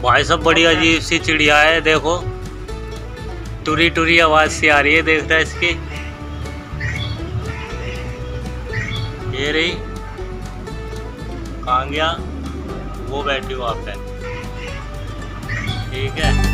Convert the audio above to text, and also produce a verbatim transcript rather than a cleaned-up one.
भाई सब बड़ी अजीब सी चिड़िया है, देखो टुरी टुरी आवाज सी आ रही है, देख रहा है इसकी। ये रही, कहाँ गया वो, बैठी वहाँ पे, ठीक है।